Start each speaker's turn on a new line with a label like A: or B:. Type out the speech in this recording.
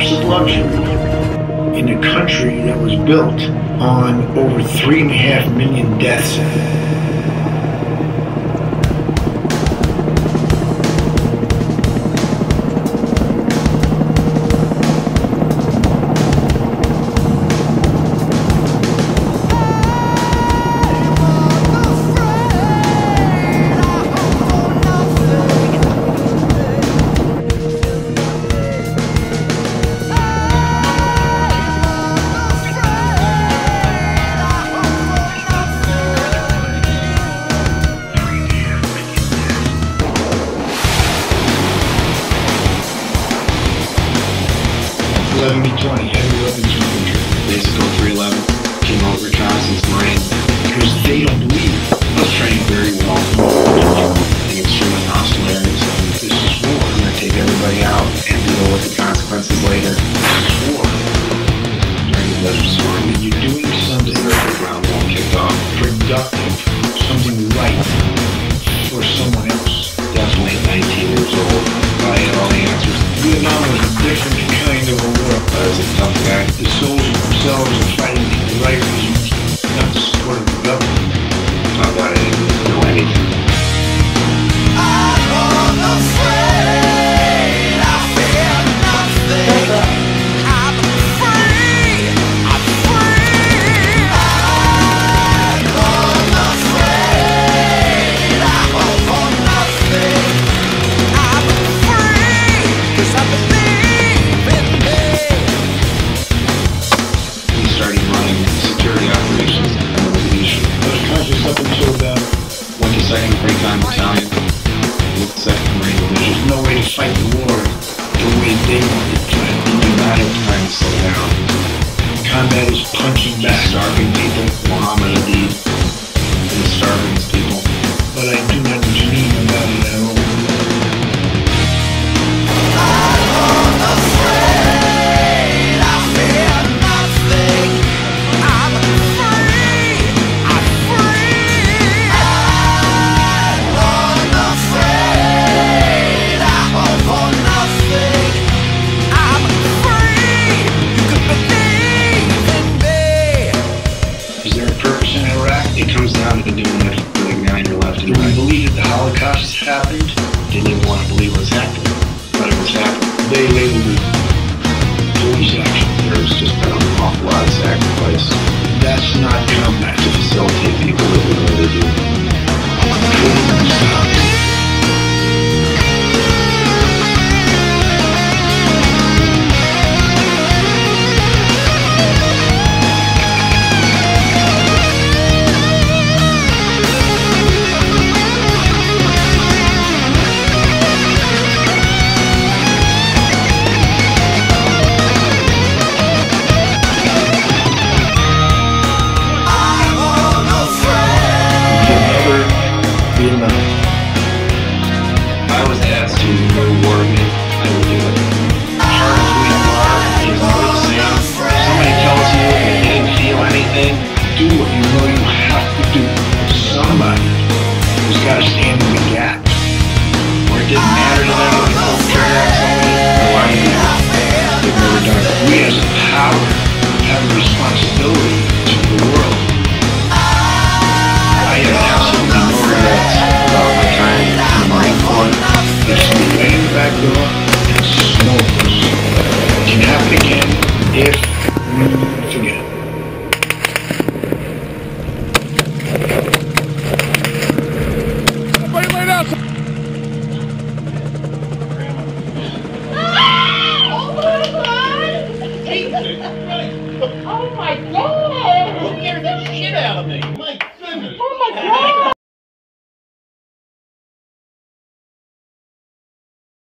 A: lives of luxury in a country that was built on over 3.5 million deaths. 11B20, heavy weapons infantry.
B: Basic 0311, came out reconnaissance Marine.
A: Because they don't believe it.
B: I was trained very well in extremely hostile areas.
A: This is war.
B: I'm going to take everybody out and deal with the consequences later.
A: This is war.
B: During the Desert Storm,
A: When you're doing something
B: the ground wall kicked off.
A: productive, something right for someone else.
B: Definitely 19 years old. I had all the answers.
A: Vietnam was a different kind of a war.
B: I was a tough guy.
A: The soldiers themselves are fighting for the right reasons, not the support of the government.
B: I thought I didn't know anything.
C: I'm unafraid, I fear nothing. I'm free, I'm free. I'm unafraid, I hope for nothing. I'm free, 'cause I believe in me.
B: We started running security operations in the Rhodesia.
A: I was conscious up until about
B: Went to 2nd Recon Battalion with 2nd Marine Division.
A: there's no way to fight the war the way they want it to.
B: You do not have time to slow down.
A: Combat is punching back,
B: Starving people, Muhammad Ali, and the starving people.
A: but I do not dream about it at all.
C: I'm unafraid, I fear nothing. I'm free, I'm free. I'm unafraid, I hope for nothing. I'm free, you can believe in me.
A: Is there a purpose in Iraq?
B: It comes down to doing it for the guy on your left
A: Do
B: and
A: we
B: right.
A: believe that the Holocaust happened?
B: Didn't even want to believe what's happening, but it was happening.
A: They labeled it police action.
B: There's just been an awful lot of sacrifice
A: That's not combat.
B: to facilitate people to do what they do.
A: Couldn't stop it.
C: I'm unafraid.
A: You'll never be enough.
B: If I was asked to reward me, I would do it. Hard as we are, it's always the same. If somebody tells you you didn't feel anything,
A: Do what you know you have to do. Somebody who's got to stand in the gap.
B: or it didn't matter to them if you pulled the trigger on somebody, or why you did it. They've never done it.
A: We as a power have a responsibility